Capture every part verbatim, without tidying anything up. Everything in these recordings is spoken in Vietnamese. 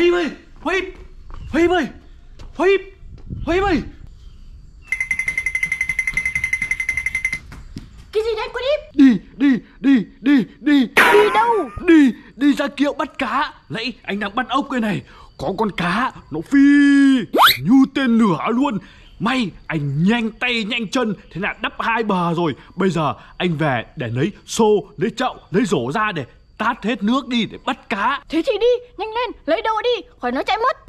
Huy ơi, Huy, Huy ơi, Huy, Huy ơi. Cái gì đấy con Íp? Đi, đi, đi, đi, đi. Đi đâu? Đi, đi ra kiệu bắt cá. Nãy anh đang bắt ốc cái này. Có con cá, nó phi như tên lửa luôn. May anh nhanh tay nhanh chân, thế là đắp hai bờ rồi. Bây giờ anh về để lấy xô, lấy chậu, lấy rổ ra để tát hết nước đi để bắt cá. Thế thì đi, nhanh lên, lấy đồ đi, khỏi nó chạy mất.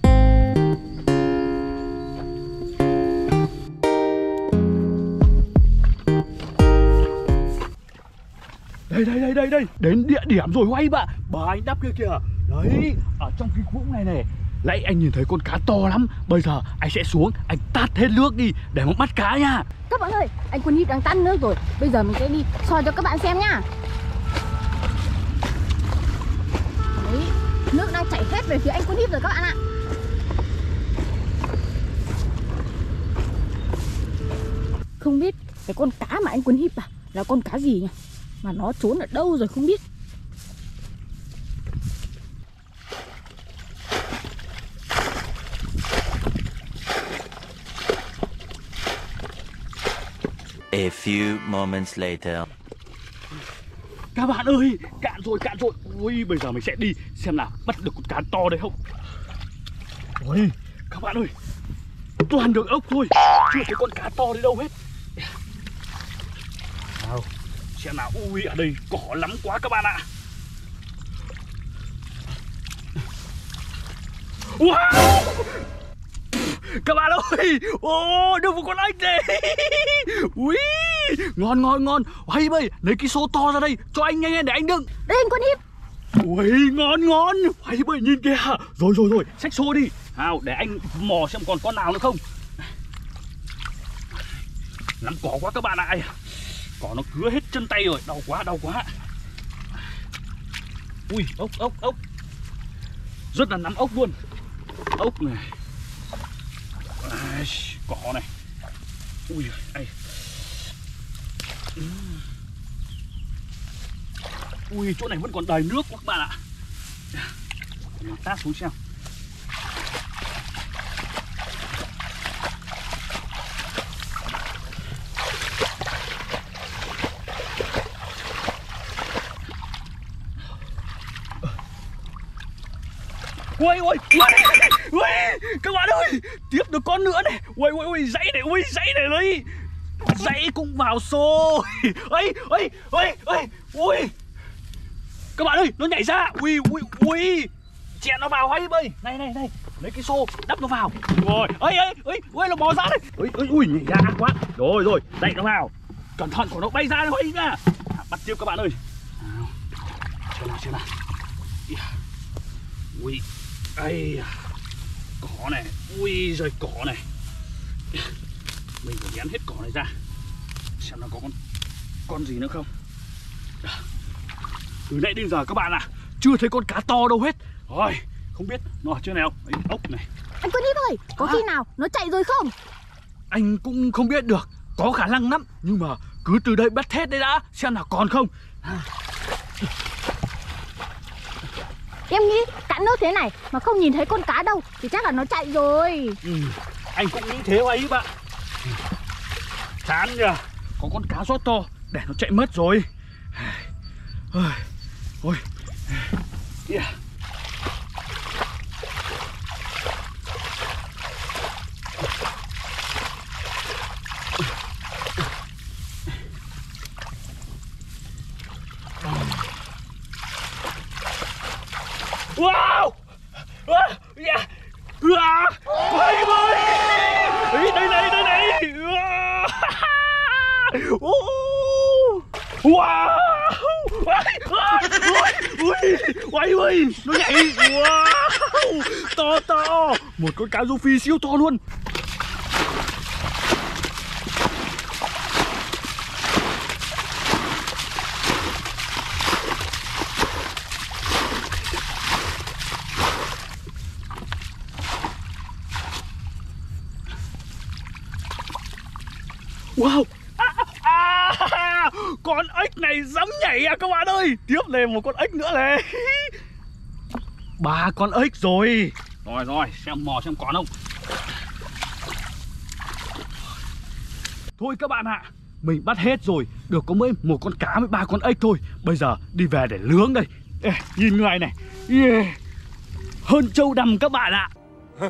Đây đây đây đây đây, đến địa điểm rồi Huy bạn. Bà anh đắp kia kìa. Đấy, ở trong cái vũng này này. Nãy anh nhìn thấy con cá to lắm. Bây giờ anh sẽ xuống, anh tát hết nước đi để mà bắt cá nha. Các bạn ơi, anh Quân Íp đang tắt nước rồi. Bây giờ mình sẽ đi soi cho các bạn xem nhá. Đấy, nước đang chảy hết về phía anh Quân Íp rồi các bạn ạ. Không biết cái con cá mà anh Quân Íp à là con cá gì nhỉ? Mà nó trốn ở đâu rồi không biết. A few moments later. Các bạn ơi, cạn rồi, cạn rồi. Ui, bây giờ mình sẽ đi xem nào bắt được con cá to đấy không. Ui, các bạn ơi, toàn được ốc thôi, chưa thấy con cá to đấy đâu hết. Nào, xem nào. Ui, ở đây cỏ lắm quá các bạn ạ. Wow, các bạn ơi, ô, được một con ếch này. Ui, ngon ngon ngon. Hay bây, lấy cái xô to ra đây cho anh nhanh lên để anh đựng. Đây anh Quân Íp. Ui, ngon ngon. Hay bây, nhìn kìa. Rồi rồi rồi, xách xô đi. Nào, để anh mò xem còn con nào nữa không. Lắm cỏ quá các bạn ạ. Cỏ nó cứa hết chân tay rồi, đau quá, đau quá. Ui, ốc, ốc, ốc. Rất là nắm ốc luôn. Ốc này. À, cỏ này. Ui, ai. Ui, chỗ này vẫn còn đầy nước quá các bạn ạ. Mình tát xuống xem. Ui, ui, ui, ui, các bạn ơi, tiếp được con nữa này. Ui, ui, ui, dãy này, ui, dãy này lấy. Dãy cũng vào xô. Ui, ui, ui, ui, ui. Các bạn ơi, nó nhảy ra. Ui, ui, ui. Chẹn nó vào hay bơi. Này, này, này, lấy cái xô, đắp nó vào. Rồi, ui, ui, ui, ui, nó bò ra đây. Ui, ui, ui, nhảy ra ác quá. Rồi, rồi, đẩy nó vào. Cẩn thận của nó bay ra thôi nha. Bắt tiếp các bạn ơi. Xem nào, xem nào. Ui, ai, cỏ này, ui giời, cỏ này. Mình phải vén hết cỏ này ra xem nó có con con gì nữa không. Từ nãy đến giờ các bạn ạ, à, chưa thấy con cá to đâu hết. Rồi, không biết nó ở trên nào. Đấy, ốc này. Anh Quân Íp ơi, có à? Khi nào nó chạy rồi không? Anh cũng không biết được, có khả năng lắm. Nhưng mà cứ từ đây bắt hết đấy đã, xem nào còn không. Em nghĩ cạn nước thế này mà không nhìn thấy con cá đâu thì chắc là nó chạy rồi. Ừ, anh cũng nghĩ thế ấy bạn. Chán nhờ, có con cá rót to để nó chạy mất rồi. Ôi, yeah. Wow! À, yeah. À, quay ơi! Ý, đây này, đây này! À, oh, wow! Ui, quay ơi! Nó nhảy! Wow! To to! Một con cá rô phi siêu to luôn! Wow, à, à, à, con ếch này dám nhảy à các bạn ơi. Tiếp lên một con ếch nữa này. Ba con ếch rồi. Rồi rồi, xem mò xem còn không. Thôi các bạn ạ, mình bắt hết rồi, được có mỗi một con cá với ba con ếch thôi. Bây giờ đi về để nướng đây. Ê, nhìn người này, yeah. Hơn trâu đầm các bạn ạ.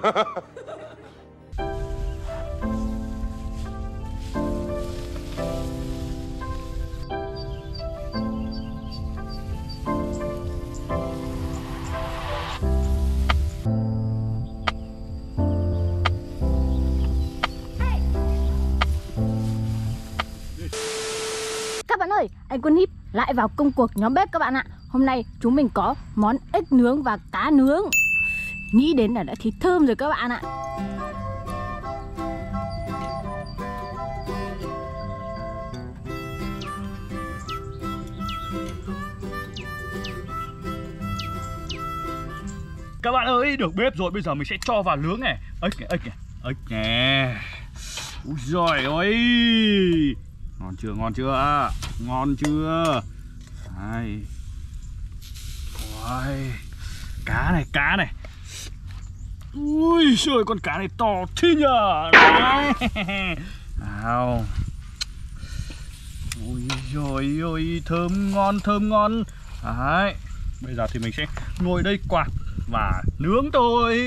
Các bạn ơi, anh Quân Híp lại vào công cuộc nhóm bếp các bạn ạ. Hôm nay chúng mình có món ếch nướng và cá nướng. Nghĩ đến là đã thấy thơm rồi các bạn ạ. Các bạn ơi, được bếp rồi, bây giờ mình sẽ cho vào nướng này. Ếch này, ếch này, ếch nè. Úi giời ơi. Ngon chưa, ngon chưa? Ngon chưa? Đây. Ôi. Cá này, cá này. Ui giời, con cá này to thế nhờ. Nào. Ui giời ơi, thơm ngon, thơm ngon. Đấy. Bây giờ thì mình sẽ ngồi đây quạt và nướng thôi.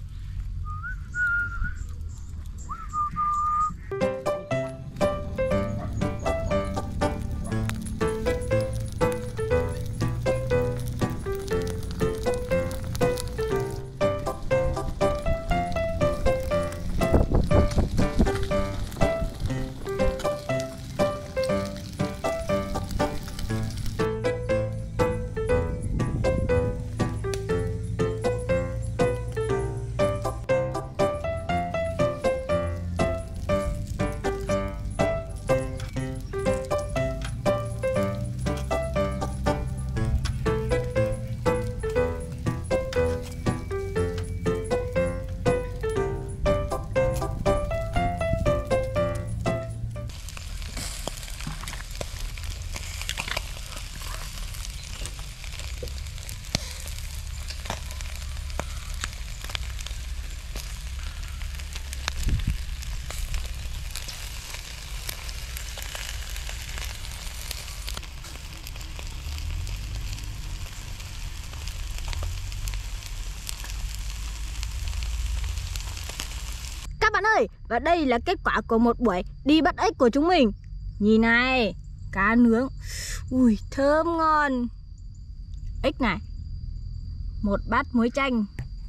Các bạn ơi, và đây là kết quả của một buổi đi bắt ếch của chúng mình. Nhìn này, cá nướng. Ui, thơm ngon. Ếch này. Một bát muối chanh.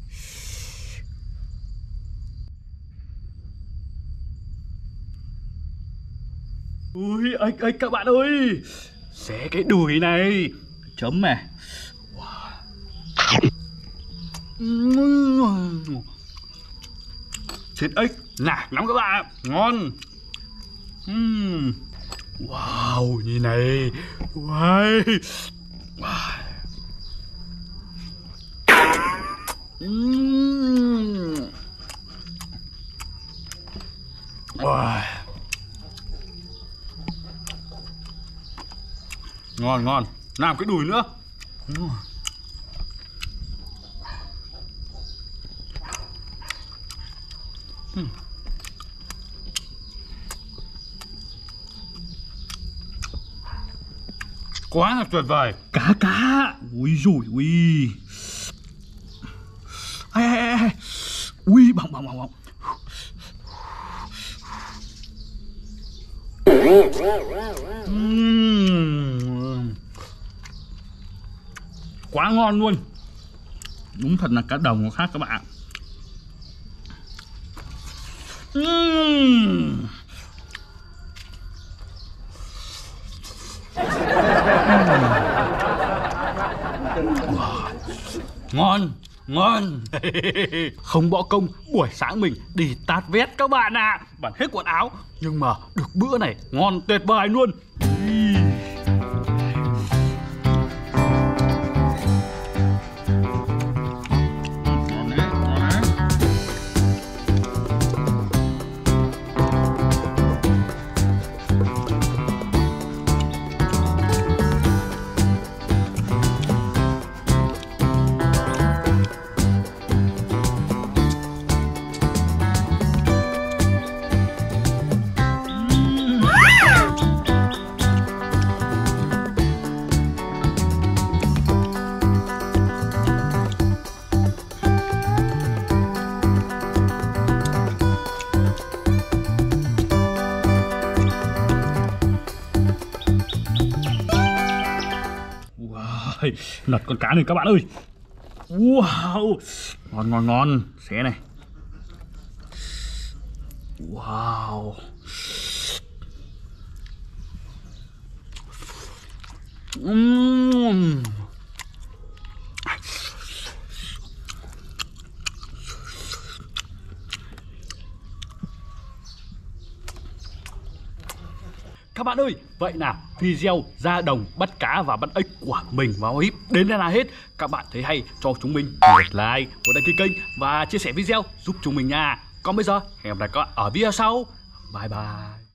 Ui, ếch, ếch các bạn ơi. Xé cái đùi này. Chấm này. Wow. Thịt ếch nạc lắm các bạn ạ. Ngon. uhm. Wow, nhìn này. Wow. Wow. uhm. Wow. Ngon ngon. Làm cái đùi nữa. uhm. uhm. Quá là tuyệt vời. Cá cá. Ui dồi ui. Ai, ai, ai. Ui bỏng bỏng bỏng bỏng. uhm. Quá ngon luôn. Đúng thật là cá đồng nó khác các bạn. uhm. Ngon, ngon. Không bỏ công buổi sáng mình đi tạt vét các bạn ạ. À. Bẩn hết quần áo. Nhưng mà được bữa này ngon tuyệt vời luôn. Wow, lật con cá này các bạn ơi. Wow, ngon ngon ngon. Xé này. Wow. Uhm. Các bạn ơi, vậy nào video ra đồng bắt cá và bắt ếch của mình và Hip đến đây là hết. Các bạn thấy hay cho chúng mình một like, một đăng ký kênh và chia sẻ video giúp chúng mình nha. Còn bây giờ hẹn gặp lại các bạn ở video sau. Bye bye.